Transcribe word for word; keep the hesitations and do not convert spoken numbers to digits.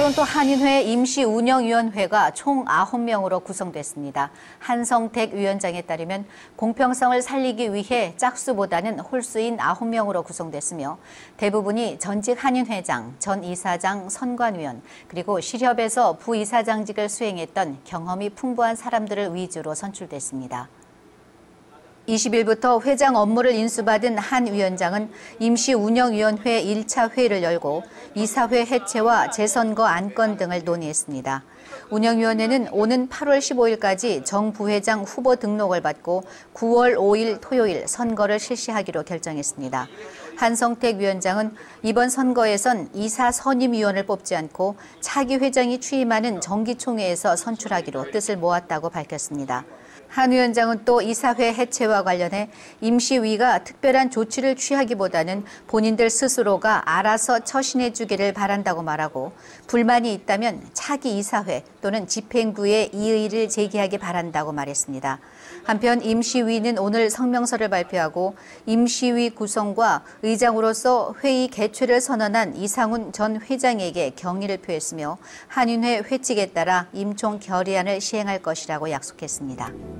토론토 한인회 임시운영위원회가 총 아홉 명으로 구성됐습니다. 한성택 위원장에 따르면 공평성을 살리기 위해 짝수보다는 홀수인 아홉 명으로 구성됐으며 대부분이 전직 한인회장, 전 이사장, 선관위원, 그리고 실협에서 부이사장직을 수행했던 경험이 풍부한 사람들을 위주로 선출됐습니다. 이십 일부터 회장 업무를 인수받은 한 위원장은 임시운영위원회 일 차 회의를 열고 이사회 해체와 재선거 안건 등을 논의했습니다. 운영위원회는 오는 팔월 십오일까지 정 부회장 후보 등록을 받고 구월 오일 토요일 선거를 실시하기로 결정했습니다. 한성택 위원장은 이번 선거에선 이사 선임위원을 뽑지 않고 차기 회장이 취임하는 정기총회에서 선출하기로 뜻을 모았다고 밝혔습니다. 한 위원장은 또 이사회 해체와 관련해 임시위가 특별한 조치를 취하기보다는 본인들 스스로가 알아서 처신해 주기를 바란다고 말하고 불만이 있다면 차기 이사회 또는 집행부에 이의를 제기하기 바란다고 말했습니다. 한편 임시위는 오늘 성명서를 발표하고 임시위 구성과 의장으로서 회의 개최를 선언한 이상훈 전 회장에게 경의를 표했으며 한인회 회칙에 따라 임총 결의안을 시행할 것이라고 약속했습니다.